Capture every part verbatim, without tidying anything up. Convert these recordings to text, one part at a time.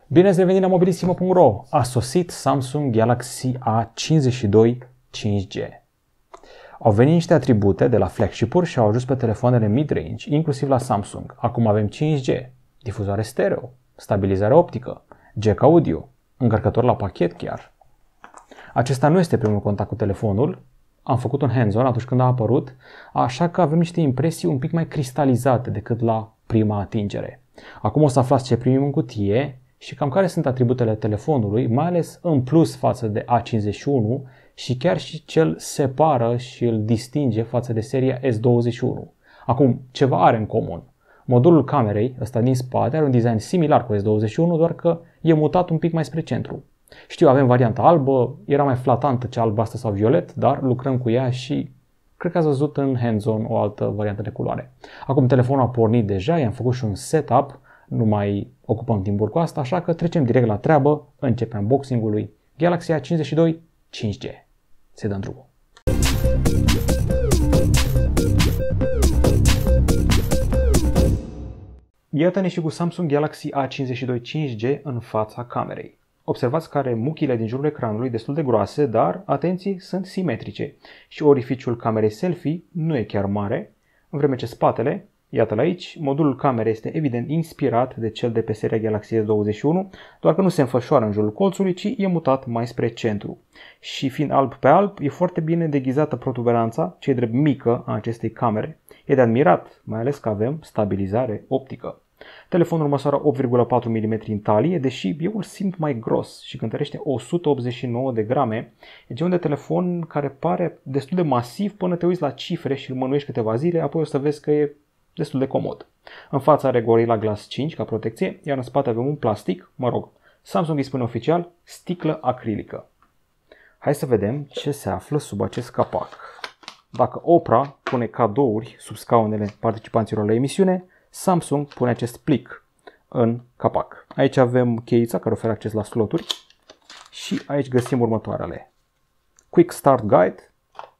Bine ați revenit la mobilissimo punct ro! A sosit Samsung Galaxy A cincizeci și doi cinci G. Au venit niște atribute de la flagship-uri și au ajuns pe telefoanele mid-range, inclusiv la Samsung. Acum avem cinci G, difuzoare stereo, stabilizare optică, jack audio, încărcător la pachet chiar. Acesta nu este primul contact cu telefonul. Am făcut un hands-on atunci când a apărut, așa că avem niște impresii un pic mai cristalizate decât la prima atingere. Acum o să aflați ce primim în cutie și cam care sunt atributele telefonului, mai ales în plus față de A cincizeci și unu și chiar și ce îl separă și îl distinge față de seria S douăzeci și unu. Acum, ceva are în comun. Modulul camerei, ăsta din spate, are un design similar cu S douăzeci și unu, doar că e mutat un pic mai spre centru. Știu, avem varianta albă, era mai flatantă cea albastră sau violet, dar lucrăm cu ea și cred că ați văzut în hands-on o altă variantă de culoare. Acum telefonul a pornit deja, i-am făcut și un setup, nu mai ocupăm timpul cu asta, așa că trecem direct la treabă, începem unboxing-ul lui Galaxy A cincizeci și doi cinci G. Se dă drumul. Iată-ne și cu Samsung Galaxy A cincizeci și doi cinci G în fața camerei. Observați că are muchile din jurul ecranului destul de groase, dar, atenție, sunt simetrice și orificiul camerei selfie nu e chiar mare, în vreme ce spatele, iată-l aici, modulul camerei este evident inspirat de cel de pe seria Galaxy S douăzeci și unu, doar că nu se înfășoară în jurul colțului, ci e mutat mai spre centru. Și fiind alb pe alb, e foarte bine deghizată protuberanța, ce e drept mică a acestei camere. E de admirat, mai ales că avem stabilizare optică. Telefonul măsoară opt virgulă patru milimetri în talie, deși eu îl simt mai gros și cântărește o sută optzeci și nouă de grame. E genul de telefon care pare destul de masiv până te uiți la cifre și îl mânuiești câteva zile, apoi o să vezi că e destul de comod. În fața are Gorilla Glass cinci ca protecție, iar în spate avem un plastic, mă rog, Samsung îi spune oficial, sticlă acrilică. Hai să vedem ce se află sub acest capac. Dacă Oprah pune cadouri sub scaunele participanților la emisiune, Samsung pune acest plic în capac. Aici avem cheița care oferă acces la sloturi și aici găsim următoarele. Quick Start Guide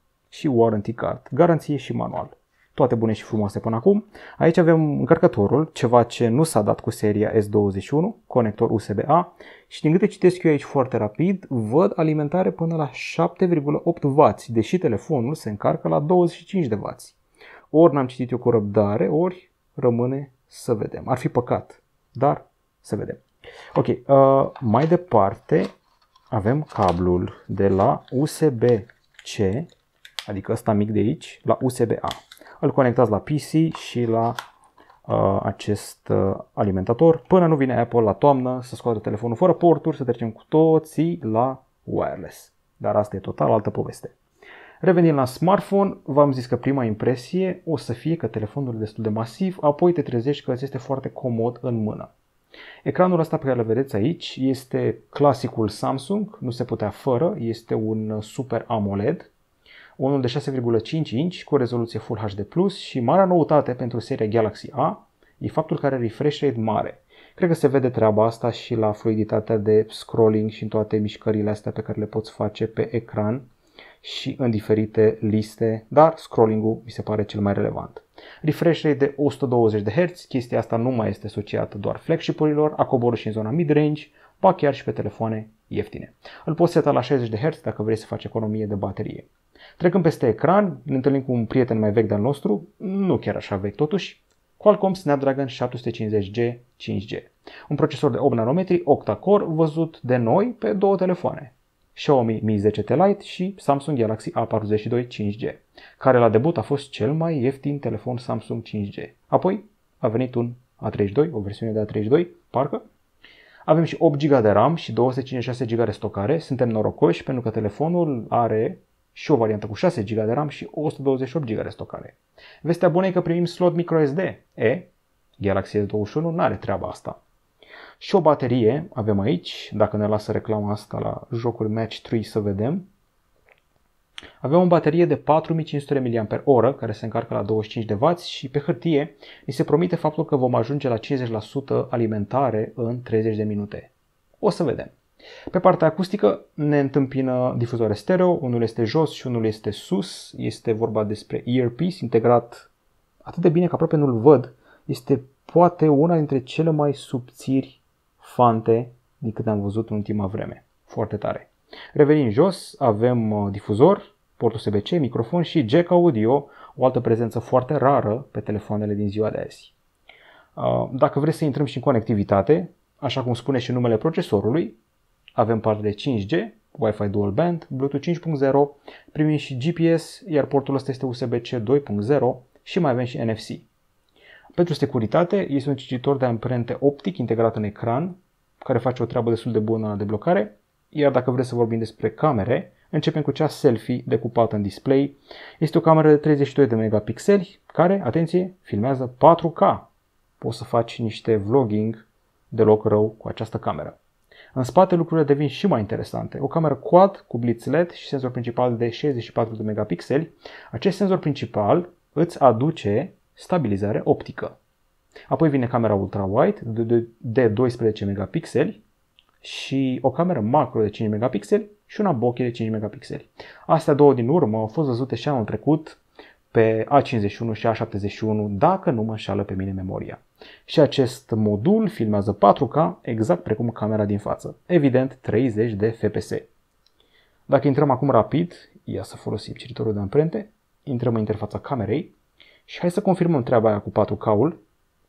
și Warranty Card, garanție și manual. Toate bune și frumoase până acum. Aici avem încărcătorul, ceva ce nu s-a dat cu seria S douăzeci și unu, conector U S B A și din câte citesc eu aici foarte rapid, văd alimentare până la șapte virgulă opt wați, deși telefonul se încarcă la douăzeci și cinci de wați. Ori n-am citit eu cu răbdare, ori rămâne să vedem. Ar fi păcat, dar să vedem. Ok, uh, mai departe avem cablul de la U S B C, adică ăsta mic de aici, la U S B A. Îl conectați la P C și la uh, acest uh, alimentator până nu vine Apple la toamnă să scoată telefonul fără porturi, să trecem cu toții la wireless. Dar asta e total altă poveste. Revenind la smartphone, v-am zis că prima impresie o să fie că telefonul e destul de masiv, apoi te trezești că îți este foarte comod în mână. Ecranul ăsta pe care îl vedeți aici este clasicul Samsung, nu se putea fără, este un Super AMOLED, unul de șase virgulă cinci inch cu rezoluție Full H D plus și marea noutate pentru seria Galaxy A e faptul că are refresh rate mare. Cred că se vede treaba asta și la fluiditatea de scrolling și în toate mișcările astea pe care le poți face pe ecran și în diferite liste, dar scrolling-ul mi se pare cel mai relevant. Refresh rate de o sută douăzeci de herți, chestia asta nu mai este asociată doar flagship-urilor, a coborât și în zona mid-range, ba chiar și pe telefoane ieftine. Îl poți seta la șaizeci de herți dacă vrei să faci economie de baterie. Trecând peste ecran, ne întâlnim cu un prieten mai vechi de-al nostru, nu chiar așa vechi totuși, Qualcomm Snapdragon șapte sute cincizeci G cinci G. Un procesor de opt nanometri octa-core văzut de noi pe două telefoane. Xiaomi Mi zece T Lite și Samsung Galaxy A patruzeci și doi cinci G, care la debut a fost cel mai ieftin telefon Samsung cinci G. Apoi a venit un A treizeci și doi, o versiune de A treizeci și doi, parcă. Avem și opt giga de RAM și două sute cincizeci și șase giga de stocare. Suntem norocoși pentru că telefonul are și o variantă cu șase giga de RAM și o sută douăzeci și opt giga de stocare. Vestea bună e că primim slot microSD. E, Galaxy S douăzeci și unu nu are treaba asta. Și o baterie avem aici, dacă ne lasă reclama asta la jocul Match trei să vedem. Avem o baterie de patru mii cinci sute de miliamperi oră care se încarcă la douăzeci și cinci de wați și pe hârtie ni se promite faptul că vom ajunge la cincizeci la sută alimentare în treizeci de minute. O să vedem. Pe partea acustică ne întâmpină difuzoare stereo, unul este jos și unul este sus. Este vorba despre earpiece integrat atât de bine că aproape nu-l văd. Este poate una dintre cele mai subțiri fante din câte am văzut în ultima vreme. Foarte tare. Revenim jos, avem difuzor, port U S B C, microfon și jack audio, o altă prezență foarte rară pe telefoanele din ziua de azi. Dacă vreți să intrăm și în conectivitate, așa cum spune și numele procesorului, avem parte de cinci G, Wi-Fi Dual Band, Bluetooth cinci punct zero, primim și G P S, iar portul ăsta este U S B C doi punct zero și mai avem și N F C. Pentru securitate, este un cititor de amprente optic integrat în ecran, care face o treabă destul de bună de blocare, iar dacă vreți să vorbim despre camere, începem cu cea selfie decupată în display. Este o cameră de treizeci și doi de megapixeli care, atenție, filmează patru K. Poți să faci niște vlogging deloc rău cu această cameră. În spate lucrurile devin și mai interesante. O cameră quad cu blitz L E D și senzor principal de șaizeci și patru de megapixeli. Acest senzor principal îți aduce stabilizare optică. Apoi vine camera ultra-wide de doisprezece megapixeli și o cameră macro de cinci megapixeli și una bokeh de cinci megapixeli. Astea două din urmă au fost văzute și anul trecut pe A cincizeci și unu și A șaptezeci și unu, dacă nu mă înșală pe mine memoria. Și acest modul filmează patru K, exact precum camera din față. Evident, treizeci de F P S. Dacă intrăm acum rapid, ia să folosim cititorul de amprente, intrăm în interfața camerei și hai să confirmăm treaba aia cu patru K-ul.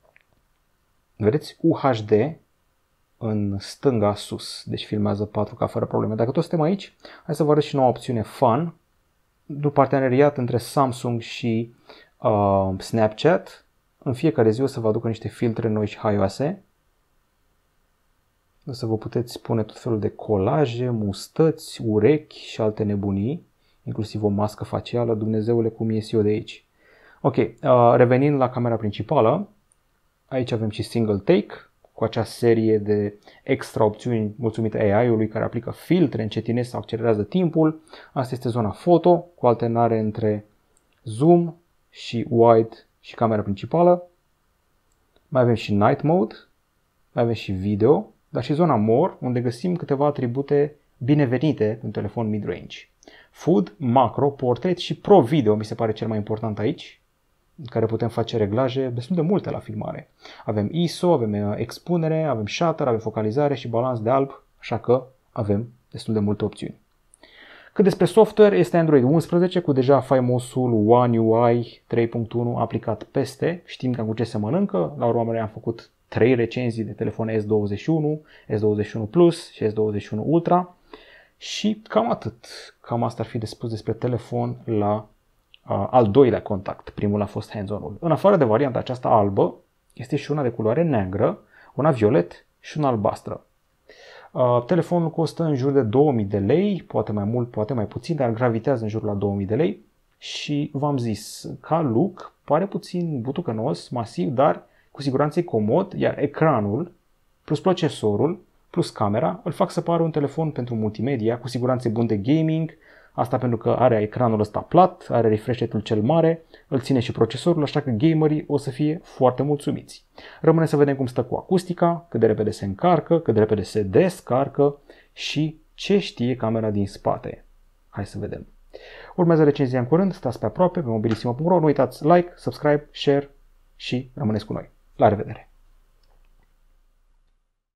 Vedeți? U H D în stânga sus, deci filmează patru K fără probleme. Dacă tot suntem aici, hai să vă arăt și noua opțiune Fun, un parteneriat între Samsung și uh, Snapchat. În fiecare zi o să vă aducă niște filtre noi și haioase. O să vă puteți pune tot felul de colaje, mustăți, urechi și alte nebunii, inclusiv o mască facială. Dumnezeule, cum ies eu de aici. Ok, uh, revenind la camera principală, aici avem și single take, cu acea serie de extra opțiuni mulțumite A I-ului care aplică filtre, încetinesc sau accelerează timpul. Asta este zona foto, cu alternare între zoom și wide și camera principală. Mai avem și night mode, mai avem și video, dar și zona more, unde găsim câteva atribute binevenite în telefon mid-range. Food, macro, portrait și pro video mi se pare cel mai important aici, în care putem face reglaje destul de multe la filmare. Avem I S O, avem expunere, avem shutter, avem focalizare și balans de alb, așa că avem destul de multe opțiuni. Cât despre software, este Android unsprezece cu deja faimosul One U I trei punct unu aplicat peste. Știm cam cu ce se mănâncă. La urmă am făcut trei recenzii de telefone S douăzeci și unu, S douăzeci și unu Plus și S douăzeci și unu Ultra. Și cam atât. Cam asta ar fi de spus despre telefon la uh, al doilea contact. Primul a fost hands-on-ul. În afară de varianta aceasta albă, este și una de culoare neagră, una violet și una albastră. Uh, telefonul costă în jur de două mii de lei, poate mai mult, poate mai puțin, dar gravitează în jur la două mii de lei și v-am zis, ca look pare puțin butucănos, masiv, dar cu siguranță e comod, iar ecranul plus procesorul plus camera îl fac să pară un telefon pentru multimedia, cu siguranță e bun de gaming, asta pentru că are ecranul ăsta plat, are refresh rate-ul cel mare, îl ține și procesorul, așa că gamerii o să fie foarte mulțumiți. Rămâne să vedem cum stă cu acustica, cât de repede se încarcă, cât de repede se descarcă și ce știe camera din spate. Hai să vedem. Urmează recenzia în curând, stați pe aproape, pe mobilisimo punct ro, nu uitați like, subscribe, share și rămâneți cu noi. La revedere!